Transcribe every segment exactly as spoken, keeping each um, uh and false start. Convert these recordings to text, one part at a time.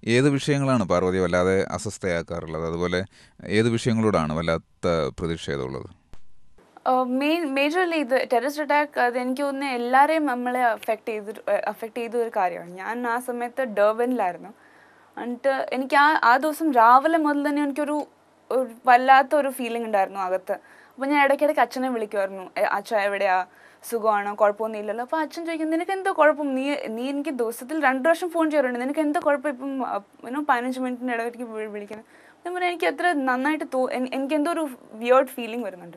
ഏത് വിഷയങ്ങളാണ് പാർവതി വല്ലാതെ അസ്വസ്ഥയാക്കാറുള്ളത്? അതുപോലെ ഏത് വിഷയങ്ങളോടാണ് വല്ലാത്ത പ്രതിഷേധമുള്ളത്? മെയിൻ മേജർലി ഇത് ടെററിസ്റ്റ് അറ്റാക്ക് അത് എനിക്ക് തോന്നുന്നു എല്ലാവരെയും നമ്മളെ അഫക്റ്റ് ചെയ്ത് അഫക്റ്റ് ചെയ്ത ഒരു കാര്യമാണ്. ഞാൻ ആ സമയത്ത് ഡർബനിലായിരുന്നു. എന്നിട്ട് എനിക്ക് ആ ആ ദിവസം രാവിലെ മുതൽ തന്നെ എനിക്കൊരു വല്ലാത്ത ഒരു ഫീലിംഗ് ഉണ്ടായിരുന്നു അകത്ത്. അപ്പോൾ ഞാൻ ഇടയ്ക്കിടയ്ക്ക് അച്ഛനെ വിളിക്കുമായിരുന്നു, അച്ഛൻ എവിടെയാ, സുഖമാണോ, കുഴപ്പമൊന്നും ഇല്ലല്ലോ. അപ്പോൾ അച്ഛൻ ചോദിക്കും, നിനക്ക് എന്തോ കുഴപ്പം, നീ നീ എനിക്ക് ദിവസത്തിൽ രണ്ട് പ്രാവശ്യം ഫോൺ ചെയ്യാറുണ്ട്, നിനക്ക് എന്തോ കുഴപ്പം ഇപ്പം ഇനോ പതിനഞ്ച് മിനിറ്റിന് ഇടയ്ക്ക് വിളിക്കണം. ഞാൻ പറഞ്ഞാൽ എനിക്ക് അത്ര നന്നായിട്ട് തോ എനിക്ക് എന്തോ ഒരു വിയേർഡ് ഫീലിംഗ് വരുന്നുണ്ട്.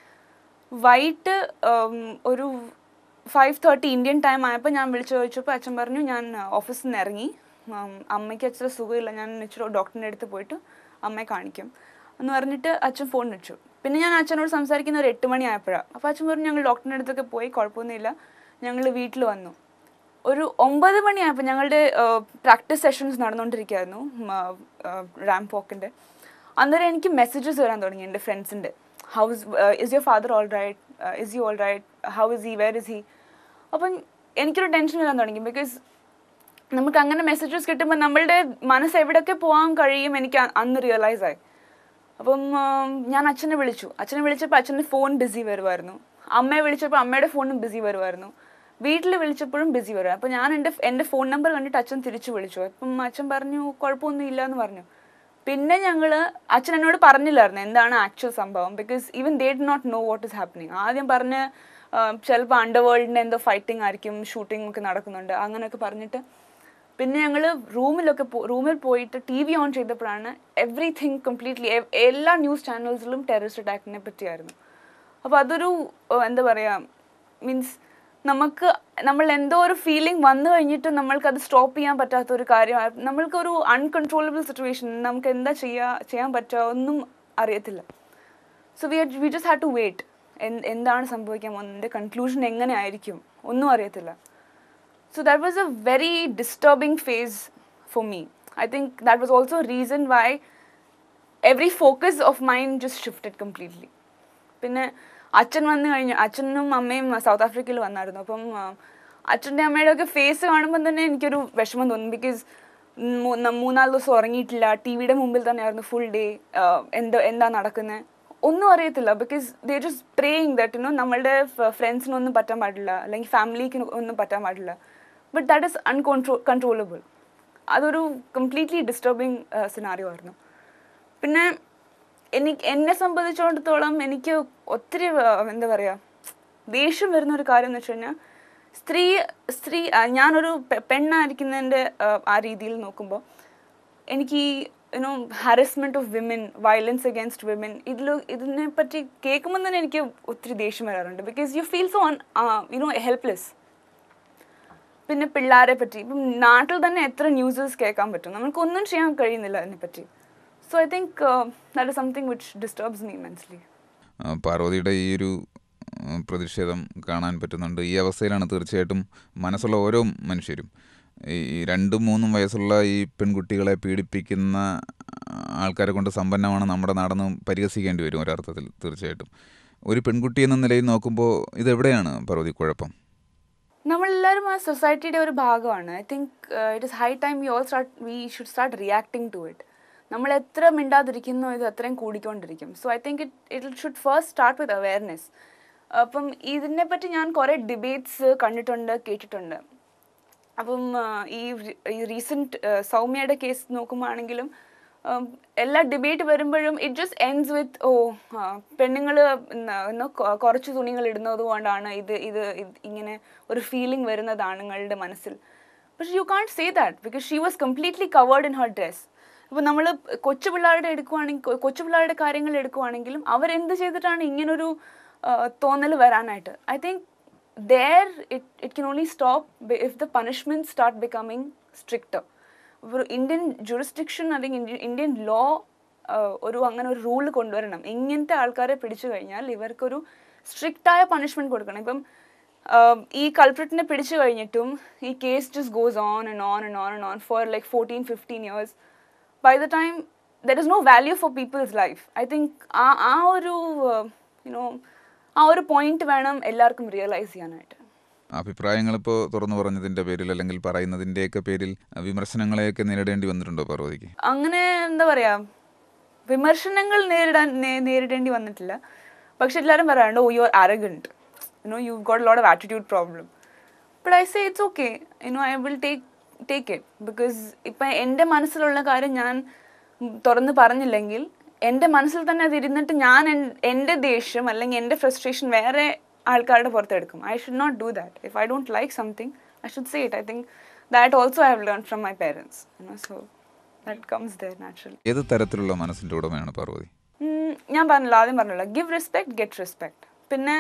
വൈകിട്ട് ഒരു ഫൈവ് തേർട്ടി ഇന്ത്യൻ ടൈം ആയപ്പോൾ ഞാൻ വിളിച്ചു ചോദിച്ചപ്പോൾ അച്ഛൻ പറഞ്ഞു, ഞാൻ ഓഫീസിൽ നിന്ന് ഇറങ്ങി, അമ്മയ്ക്ക് അച്ഛൻ സുഖമില്ല, ഞാൻ ഇച്ചിരി ഡോക്ടറിൻ്റെ അടുത്ത് പോയിട്ട് അമ്മയെ കാണിക്കും എന്ന് പറഞ്ഞിട്ട് അച്ഛൻ ഫോൺ വെച്ചു. പിന്നെ ഞാൻ അച്ഛനോട് സംസാരിക്കുന്ന ഒരു എട്ട് മണി ആയപ്പോഴാണ്. അപ്പോൾ അച്ഛൻ പറഞ്ഞു, ഞങ്ങൾ ഡോക്ടറിൻ്റെ അടുത്തൊക്കെ പോയി, കുഴപ്പമൊന്നുമില്ല, ഞങ്ങൾ വീട്ടിൽ വന്നു. ഒരു ഒമ്പത് മണിയായപ്പോൾ ഞങ്ങളുടെ പ്രാക്ടീസ് സെഷൻസ് നടന്നുകൊണ്ടിരിക്കുകയായിരുന്നു റാമ്പ് വോക്കിൻ്റെ. അന്നേരം എനിക്ക് മെസ്സേജസ് വരാൻ തുടങ്ങി എൻ്റെ ഫ്രണ്ട്സിൻ്റെ. How is is your father all right, is you all right, how is he, where is he. അപ്പം എനിക്കൊരു ടെൻഷൻ വരാൻ തുടങ്ങി. ബിക്കോസ് നമുക്ക് അങ്ങനെ മെസ്സേജസ് കിട്ടുമ്പോൾ നമ്മളുടെ മനസ്സ് എവിടെയൊക്കെ പോകാൻ കഴിയും എനിക്ക് അന്ന് റിയലൈസായി. അപ്പം ഞാൻ അച്ഛനെ വിളിച്ചു. അച്ഛനെ വിളിച്ചപ്പോൾ അച്ഛൻ്റെ ഫോൺ ബിസി വരുമായിരുന്നു. അമ്മയെ വിളിച്ചപ്പോൾ അമ്മയുടെ ഫോണും ബിസി വരുമായിരുന്നു. വീട്ടിൽ വിളിച്ചപ്പോഴും ബിസി വരുമായിരുന്നു. അപ്പോൾ ഞാൻ എൻ്റെ എൻ്റെ ഫോൺ നമ്പർ കണ്ടിട്ട് അച്ഛൻ തിരിച്ചു വിളിച്ചു. അപ്പം അച്ഛൻ പറഞ്ഞു കുഴപ്പമൊന്നും ഇല്ല എന്ന് പറഞ്ഞു. പിന്നെ ഞങ്ങൾ അച്ഛൻ എന്നോട് പറഞ്ഞില്ലായിരുന്നു എന്താണ് ആക്ച്വൽ സംഭവം. Because even they did not know what is happening. ആദ്യം പറഞ്ഞ് ചിലപ്പോൾ അണ്ടർവേൾഡിൻ്റെ എന്തോ ഫൈറ്റിംഗ് ആയിരിക്കും, ഷൂട്ടിംഗ് ഒക്കെ നടക്കുന്നുണ്ട് അങ്ങനെയൊക്കെ പറഞ്ഞിട്ട്. പിന്നെ ഞങ്ങൾ റൂമിലൊക്കെ റൂമിൽ പോയിട്ട് ടി വി ഓൺ ചെയ്തപ്പോഴാണ് എവറിഥിങ് കംപ്ലീറ്റ്ലി എല്ലാ ന്യൂസ് ചാനൽസിലും ടെററിസ്റ്റ് അറ്റാക്കിനെ പറ്റിയായിരുന്നു. അപ്പോൾ അതൊരു എന്താ പറയുക, മീൻസ് നമുക്ക് നമ്മൾ എന്തോ ഒരു ഫീലിംഗ് വന്നു കഴിഞ്ഞിട്ട് നമ്മൾക്കത് സ്റ്റോപ്പ് ചെയ്യാൻ പറ്റാത്തൊരു കാര്യമാണ്. നമ്മൾക്കൊരു അൺകൺട്രോളബിൾ സിറ്റുവേഷൻ, നമുക്ക് എന്താ ചെയ്യാ ചെയ്യാൻ പറ്റുക ഒന്നും അറിയത്തില്ല. So we we just had to wait. എന്താണ് സംഭവിക്കാൻ പോകുന്നത്, കൺക്ലൂഷൻ എങ്ങനെ ആയിരിക്കും ഒന്നും അറിയത്തില്ല. So that was a very disturbing phase for me. I think that was also a reason why every focus of mine just shifted completely. പിന്നെ അച്ഛൻ വന്നു കഴിഞ്ഞു, അച്ഛനും അമ്മയും സൗത്ത് ആഫ്രിക്കയിൽ വന്നായിരുന്നു. അപ്പം അച്ഛൻ്റെ അമ്മയുടെ ഒക്കെ ഫേസ് കാണുമ്പോൾ തന്നെ എനിക്കൊരു വിഷമം തോന്നി. ബിക്കോസ് മൂന്നാല് ദിവസം ഉറങ്ങിയിട്ടില്ല, ടി വിയുടെ മുമ്പിൽ തന്നെയായിരുന്നു ഫുൾ ഡേ. എന്താ എന്താ നടക്കുന്നത് ഒന്നും അറിയത്തില്ല. Because they just praying that you know നമ്മളുടെ ഫ്രണ്ട്സിനൊന്നും പറ്റാൻ പാടില്ല, അല്ലെങ്കിൽ ഫാമിലിക്ക് ഒന്നും പറ്റാൻ പാടില്ല. But that is uncontrollable. അതൊരു കംപ്ലീറ്റ്ലി ഡിസ്റ്റർബിങ് സിനാരിയോ ആയിരുന്നു. പിന്നെ എനിക്ക് എന്നെ സംബന്ധിച്ചിടത്തോളം എനിക്ക് ഒത്തിരി എന്താ പറയുക ദേഷ്യം വരുന്ന ഒരു കാര്യം എന്ന് വെച്ച് കഴിഞ്ഞാൽ, സ്ത്രീ സ്ത്രീ ഞാനൊരു പെണ്ണായിരിക്കുന്നതിൻ്റെ ആ രീതിയിൽ നോക്കുമ്പോൾ എനിക്ക് ഈ you know harassment of women, violence against women, ഇതിൽ ഇതിനെപ്പറ്റി കേൾക്കുമ്പോൾ തന്നെ എനിക്ക് ഒത്തിരി ദേഷ്യം വരാറുണ്ട്. Because you feel so you know helpless. പിന്നെ പിള്ളേരെ പറ്റി ഇപ്പം നാട്ടിൽ തന്നെ എത്ര ന്യൂസസ് കേൾക്കാൻ പറ്റും, നമുക്കൊന്നും ചെയ്യാൻ കഴിയുന്നില്ല അതിനെപ്പറ്റി. So I think that is something which disturbs me immensely. പാർവതിയുടെ ഈ ഒരു പ്രതിഷേധം കാണാൻ പറ്റുന്നുണ്ട്. ഈ അവസ്ഥയിലാണ് തീർച്ചയായിട്ടും മനസ്സുള്ള ഓരോ മനുഷ്യരും. ഈ രണ്ടും മൂന്നും വയസ്സുള്ള ഈ പെൺകുട്ടികളെ പീഡിപ്പിക്കുന്ന ആൾക്കാരെ കൊണ്ട് സമ്പന്നമാണ് നമ്മുടെ നാടെന്ന് പരിഹസിക്കേണ്ടി വരും ഒരർത്ഥത്തിൽ. തീർച്ചയായിട്ടും ഒരു പെൺകുട്ടി എന്ന നിലയിൽ നോക്കുമ്പോൾ ഇതെവിടെയാണ് പാർവതി കുഴപ്പം? നമ്മളെല്ലാവരും ആ സൊസൈറ്റിയുടെ ഒരു ഭാഗമാണ്. I think it is high time we all start we should start reacting to it. നമ്മൾ എത്ര മിണ്ടാതിരിക്കുന്നോ ഇത് അത്രയും കൂടിക്കൊണ്ടിരിക്കും. So I think it it should first start with awareness. അപ്പം ഇതിനെപ്പറ്റി ഞാൻ കുറേ ഡിബേറ്റ്സ് കണ്ടിട്ടുണ്ട്, കേട്ടിട്ടുണ്ട്. അപ്പം ഈ ഈ റീസെൻറ്റ് സൗമ്യയുടെ കേസ് നോക്കുമ്പോഴാണെങ്കിലും എല്ലാ ഡിബേറ്റ് വരുമ്പോഴും it just ends with oh പെണ്ണുങ്ങൾ കുറച്ച് തുണികൾ ഇടുന്നത് കൊണ്ടാണ് ഇത് ഇത് ഇങ്ങനെ ഒരു ഫീലിംഗ് വരുന്നത് ആണുങ്ങളുടെ മനസ്സിൽ. പക്ഷെ you can't say that because she was completely covered in her dress. ഇപ്പോൾ നമ്മൾ കൊച്ചു പിള്ളേരുടെ എടുക്കുവാണെങ്കിൽ കൊച്ചു പിള്ളേരുടെ കാര്യങ്ങൾ എടുക്കുവാണെങ്കിലും അവരെന്ത് ചെയ്തിട്ടാണ് ഇങ്ങനൊരു തോന്നൽ വരാനായിട്ട്? I think there it, it can only stop if the punishments start becoming stricter. ഒരു ഇന്ത്യൻ ജുറിസ്ഡിക്ഷൻ അല്ലെങ്കിൽ ഇന്ത്യൻ ലോ ഒരു അങ്ങനെ ഒരു റൂൾ കൊണ്ടുവരണം. ഇങ്ങനത്തെ ആൾക്കാരെ പിടിച്ചു കഴിഞ്ഞാൽ ഇവർക്കൊരു സ്ട്രിക്റ്റായ പണിഷ്മെൻറ്റ് കൊടുക്കണം. ഇപ്പം ഈ കൾപ്രിറ്റിനെ പിടിച്ചു കഴിഞ്ഞിട്ടും ഈ case just goes on and on and on and on for like fourteen fifteen years. By the time there is no value for people's life. I think ആ ആ ഒരു യുനോ ആ ഒരു പോയിന്റ് വേണം എല്ലാവർക്കും റിയലൈസ് ചെയ്യാനായിട്ട്. അഭിപ്രായങ്ങളിപ്പോൾ തുറന്നു പറഞ്ഞതിൻ്റെ പേരിൽ അല്ലെങ്കിൽ പറയുന്നതിൻ്റെയൊക്കെ പേരിൽ വിമർശനങ്ങളെയൊക്കെ നേരിടേണ്ടി വന്നിട്ടുണ്ടോ പാർവതിക്ക്? അങ്ങനെ എന്താ പറയുക, വിമർശനങ്ങൾ നേരിടാൻ നേരിടേണ്ടി വന്നിട്ടില്ല. പക്ഷെ എല്ലാവരും പറയാറുണ്ട്, oh you are arrogant, you know you got a lot of attitude problem. But I say it's okay, you know I will take take it. Because ഇപ്പം എൻ്റെ മനസ്സിലുള്ള കാര്യം ഞാൻ തുറന്ന് പറഞ്ഞില്ലെങ്കിൽ എൻ്റെ മനസ്സിൽ തന്നെ അത് ഇരുന്നിട്ട് ഞാൻ എൻ്റെ ദേഷ്യം അല്ലെങ്കിൽ എൻ്റെ ഫ്രസ്ട്രേഷൻ വേറെ ആൾക്കാരുടെ പുറത്തെടുക്കും. I should not do that. If I don't like something I should say it. I think that also I have learn from my parents, you know, so that comes there naturally. ഏത് തരത്തിലുള്ള മനസ്സിൻ്റെ ഉടമയാണ് പാർവതി? ഞാൻ പറഞ്ഞല്ലോ, ആദ്യം പറഞ്ഞല്ലോ, give respect, get respect. പിന്നെ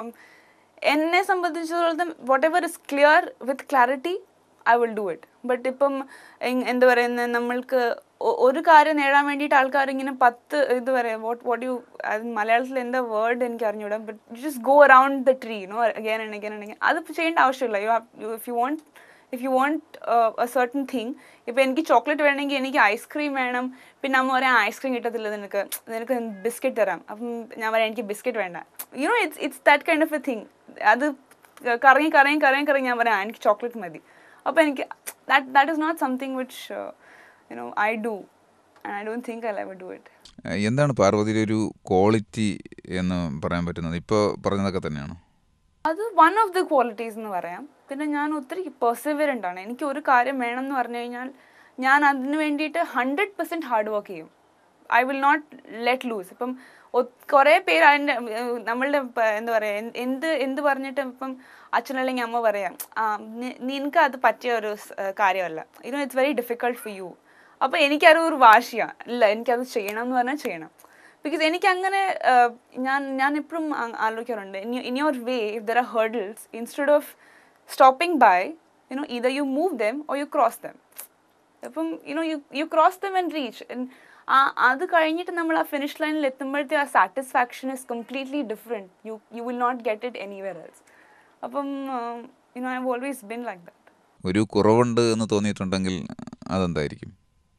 എന്നെ സംബന്ധിച്ചിടത്തോളം whatever is clear with clarity I will do it. But ഇപ്പം എന്താ പറയുന്നത്, നമ്മൾക്ക് ഒരു കാര്യം നേടാൻ വേണ്ടിയിട്ട് ആൾക്കാർ ഇങ്ങനെ പത്ത് ഇത് പറയാം, വാട്ട് വാട്ട് യു, അത് മലയാളത്തിൽ എന്താ വേർഡ് എനിക്ക് അറിഞ്ഞൂടാ, but just go around the tree, no, again and again and again. അത് ചെയ്യേണ്ട ആവശ്യമില്ല. You have, if you want if you want a certain thing, ഇപ്പോൾ എനിക്ക് ചോക്ലേറ്റ് വേണമെങ്കിൽ എനിക്ക് ഐസ്ക്രീം വേണം, പിന്നെ അമ്മ പറയാം ഐസ്ക്രീം കിട്ടത്തില്ല നിനക്ക്, നിനക്ക് ബിസ്ക്കറ്റ് തരാം, അപ്പം ഞാൻ പറയാം എനിക്ക് ബിസ്ക്കറ്റ് വേണ്ട. You know, it's it's that kind of a thing. അത് കറങ്ങി കറങ്ങി കറങ്ങി കറങ്ങി ഞാൻ പറയാം എനിക്ക് ചോക്ലേറ്റ് മതി. അപ്പോൾ എനിക്ക് that that is not something which you know I do, and I don't think I will ever do it. എന്താണ് പാർവതിയുടെ ഒരു ക്വാളിറ്റി എന്ന് പറയാൻ പറ്റുന്നത്? ഇപ്പോൾ പറഞ്ഞതൊക്കെ തന്നെയാണോ? അത് വൺ ഓഫ് ദി ക്വാളിറ്റീസ് എന്ന് പറയാം. പിന്നെ ഞാൻ ഒത്തിരി പെർസിവറൻ്റ് ആണ്. എനിക്ക് ഒരു കാര്യം വേണം എന്ന് പറഞ്ഞു കഴിഞ്ഞാൽ ഞാൻ അതിന് വേണ്ടിയിട്ട് ഹൺഡ്രഡ് പെർസെൻറ്റ് ഹാർഡ് വർക്ക് ചെയ്യും. I will not let loose. ഇപ്പം കുറേ പേര് അതിൻ്റെ നമ്മളുടെ എന്താ പറയുക, എന്ത് എന്ത് പറഞ്ഞിട്ട് ഇപ്പം അച്ഛനല്ലെങ്കിൽ അമ്മ പറയാം, നിനക്ക് അത് പറ്റിയ ഒരു കാര്യമല്ല, ഇത് it's very difficult for you. അപ്പോൾ എനിക്കത് ഒരു വാശിയാണ്, ഇല്ല എനിക്കത് ചെയ്യണം എന്ന് പറഞ്ഞാൽ ചെയ്യണം. ബിക്കോസ് എനിക്ക് അങ്ങനെ ഞാൻ ഞാൻ എപ്പോഴും ആലോചിക്കാറുണ്ട്, in your way if there are hurdles, instead of stopping by, you know, either you move them or you cross them. അപ്പം you know you you cross them and reach. ആ അത് കഴിഞ്ഞിട്ട് നമ്മൾ ആ ഫിനിഷ് ലൈനിൽ എത്തുമ്പോഴത്തെ ആ satisfaction is completely different. You you will not get it anywhere else. അപ്പം you know I have always been like that. ഒരു കുറവുണ്ട് എന്ന് തോന്നിയിട്ടുണ്ടെങ്കിൽ അതെന്തായിരിക്കും?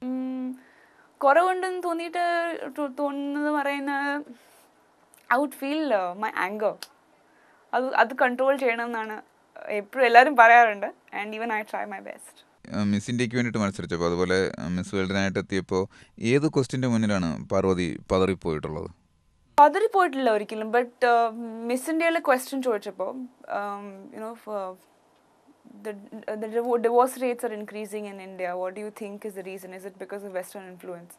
കുറവുണ്ടെന്ന് തോന്നിയിട്ട് തോന്നുന്നത് പറയുന്നത്, I would feel my anger. അത് അത് കൺട്രോൾ ചെയ്യണം എന്നാണ് എപ്പോഴും എല്ലാവരും പറയാറുണ്ട്. And even I try my best. Miss ഇന്ത്യക്ക് വേണ്ടിയിട്ട് മത്സരിച്ചപ്പോൾ, അതുപോലെ മിസ് വേൾഡിനായിട്ട് എത്തിയപ്പോൾ ഏത് ക്വസ്റ്റിൻ്റെ മുന്നിലാണ് പാർവതി പതറിപ്പോയിട്ടുള്ളത്? പതറിപ്പോയിട്ടില്ല ഒരിക്കലും. ബട്ട് മിസ് ഇന്ത്യയിലെ ക്വസ്റ്റ്യൻ ചോദിച്ചപ്പോൾ, you know the the divorce rates are increasing in India. What do you think is the reason? Is it because of Western influence?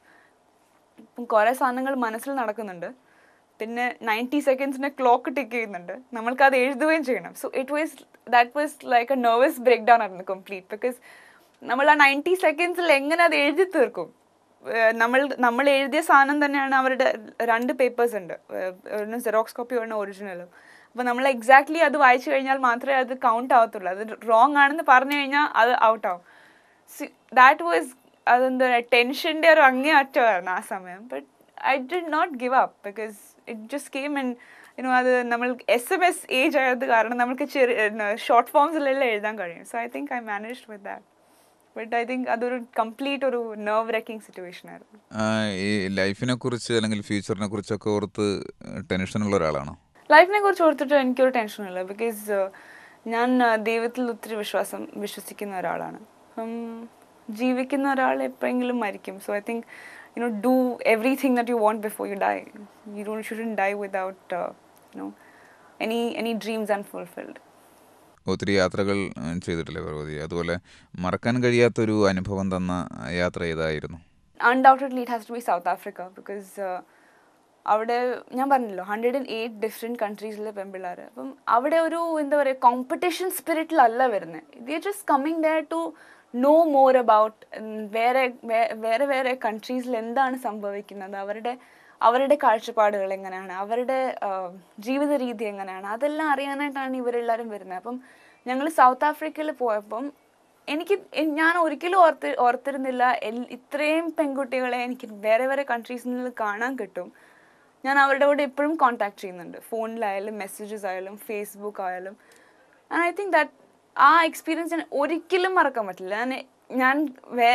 ഇപ്പം കുറേ സാധനങ്ങൾ മനസ്സിൽ നടക്കുന്നുണ്ട്, പിന്നെ നയൻറ്റി സെക്കൻഡ്സിൻ്റെ ക്ലോക്ക് ടിക്ക് ചെയ്യുന്നുണ്ട്, നമ്മൾക്കത് എഴുതുകയും ചെയ്യണം. So it was that was like a nervous breakdown ആയിരുന്നു കംപ്ലീറ്റ്. ബിക്കോസ് നമ്മൾ ആ നയൻറ്റി സെക്കൻഡ്സിൽ എങ്ങനെ അത് എഴുതി തീർക്കും? നമ്മൾ നമ്മൾ എഴുതിയ സാധനം തന്നെയാണ് അവരുടെ രണ്ട് പേപ്പേഴ്സ് ഉണ്ട്, ഒന്ന് സെറോക്സ് കോപ്പി ഒന്ന് ഒറിജിനലും. അപ്പോൾ നമ്മൾ എക്സാക്ട്ലി അത് വായിച്ചു കഴിഞ്ഞാൽ മാത്രമേ അത് കൗണ്ട് ആവത്തുള്ളൂ. അത് റോങ് ആണെന്ന് പറഞ്ഞു കഴിഞ്ഞാൽ അത് ഔട്ട് ആവും. സി ദാറ്റ് വാസ്, അതെന്താ പറയുക, ടെൻഷൻ്റെ ഒരു അങ്ങേ അറ്റമായിരുന്നു ആ സമയം. But I did not give up because it just came and you know അത് നമ്മൾ എസ് എം എസ് ഏജ് ആയത് കാരണം നമുക്ക് ചെറിയ ഷോർട്ട് ഫോംസിലെല്ലാം എഴുതാൻ കഴിയും. So I think I managed with that. But I think അതൊരു കംപ്ലീറ്റ് ഒരു നെർവ് റെക്കിംഗ് സിറ്റുവേഷൻ ആയിരുന്നു. ഈ ലൈഫിനെ കുറിച്ച് അല്ലെങ്കിൽ ഫ്യൂച്ചറിനെ കുറിച്ചൊക്കെ ഓർത്ത് ടെൻഷനുള്ള ഒരാളാണോ? ലൈഫിനെ കുറിച്ച് ഓർത്തിട്ട് എനിക്കൊരു ടെൻഷനില്ല. ബിക്കോസ് ഞാൻ ദൈവത്തിൽ ഒത്തിരി വിശ്വാസം വിശ്വസിക്കുന്ന ഒരാളാണ്. അപ്പം ജീവിക്കുന്ന ഒരാൾ എപ്പോഴെങ്കിലും മരിക്കും. So I think you know do everything that you want before you die. You don't shouldn't die without you know any any dreams unfulfilled. ഒത്തിരി യാത്രകൾ ചെയ്തിട്ടില്ലേ പാർവതി? അതുപോലെ മറക്കാൻ കഴിയാത്തൊരു അനുഭവം തന്ന യാത്ര ഏതായിരുന്നു? Undoubtedly it has to be South Africa. Because അവിടെ ഞാൻ പറഞ്ഞല്ലോ ഹൺഡ്രഡ് ആൻഡ് എയ്റ്റ് ഡിഫറെൻറ്റ് കൺട്രീസിലെ പെൺപിള്ളേർ. അപ്പം അവിടെ ഒരു എന്താ പറയുക കോമ്പറ്റീഷൻ സ്പിരിറ്റിലല്ല വരുന്നത്. They just coming there to know more about വേറെ വേറെ വേറെ കൺട്രീസിൽ എന്താണ് സംഭവിക്കുന്നത്, അവരുടെ അവരുടെ കാഴ്ചപ്പാടുകൾ എങ്ങനെയാണ്, അവരുടെ ജീവിത രീതി എങ്ങനെയാണ്, അതെല്ലാം അറിയാനായിട്ടാണ് ഇവരെല്ലാവരും വരുന്നത്. അപ്പം ഞങ്ങൾ സൗത്ത് ആഫ്രിക്കയിൽ പോയപ്പം എനിക്ക് ഞാൻ ഒരിക്കലും ഓർത്ത് ഓർത്തിരുന്നില്ല ഇത്രയും പെൺകുട്ടികളെ എനിക്ക് വേറെ വേറെ കൺട്രീസിൽ നിന്ന് കാണാൻ കിട്ടും. ഞാൻ അവരുടെ കൂടെ എപ്പോഴും കോൺടാക്ട് ചെയ്യുന്നുണ്ട്, ഫോണിലായാലും മെസ്സേജസ് ആയാലും ഫേസ്ബുക്ക് ആയാലും. ആൻഡ് ഐ തിങ്ക് ദാറ്റ് ആ എക്സ്പീരിയൻസ് ഞാൻ ഒരിക്കലും മറക്കാൻ പറ്റില്ല. ഞാൻ ഞാൻ വേ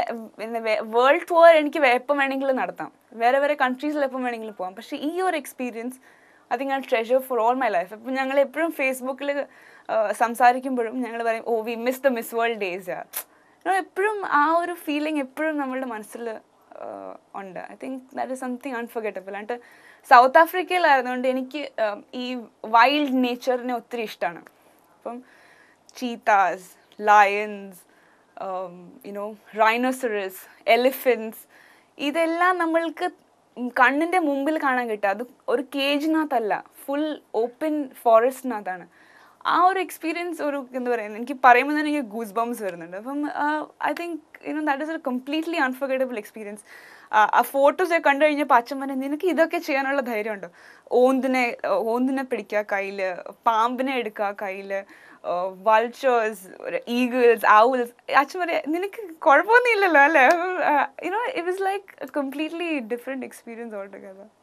വേൾഡ് ടൂർ എനിക്ക് എപ്പം വേണമെങ്കിലും നടത്താം, വേറെ വേറെ കൺട്രീസിൽ എപ്പം വേണമെങ്കിലും പോകാം. പക്ഷേ ഈ ഒരു experience I think I treasure for all my life. അപ്പം ഞങ്ങൾ എപ്പോഴും ഫേസ്ബുക്കിൽ സംസാരിക്കുമ്പോഴും ഞങ്ങൾ പറയും oh we miss the Miss World days. എപ്പോഴും ആ ഒരു ഫീലിംഗ് എപ്പോഴും നമ്മളുടെ മനസ്സിൽ ഉണ്ട്. I think that is something unforgettable. എന്നിട്ട് സൗത്ത് ആഫ്രിക്കയിലായിരുന്നുകൊണ്ട് എനിക്ക് ഈ വൈൽഡ് നേച്ചറിനെ ഒത്തിരി ഇഷ്ടമാണ്. അപ്പം cheetahs, lions, you know rhinoceros, elephants, ഇതെല്ലാം നമ്മൾക്ക് കണ്ണിൻ്റെ മുമ്പിൽ കാണാൻ കിട്ടുക. അത് ഒരു കേജിനകത്തല്ല, ഫുൾ ഓപ്പൺ ഫോറസ്റ്റിനകത്താണ്. ആ ഒരു എക്സ്പീരിയൻസ് ഒരു എന്താ പറയുക, എനിക്ക് പറയുമ്പോൾ തന്നെ എനിക്ക് ഗൂസ് ബംസ് വരുന്നുണ്ട്. അപ്പം I think you know that is a completely unforgettable experience. ആ ഫോട്ടോസ് കണ്ടു കഴിഞ്ഞപ്പോൾ അച്ഛൻ പറഞ്ഞ നിനക്ക് ഇതൊക്കെ ചെയ്യാനുള്ള ധൈര്യമുണ്ടോ? ഓന്തിനെ ഓന്തിനെ പിടിക്കുക കയ്യിൽ, പാമ്പിനെ എടുക്കുക കയ്യിൽ, വൾച്ചേഴ്സ്, ഈഗിൾസ്, ഔൾസ്. അച്ഛൻ പറയാ നിനക്ക് കുഴപ്പമൊന്നും ഇല്ലല്ലോ അല്ലേ? You know it was like a completely different experience all together.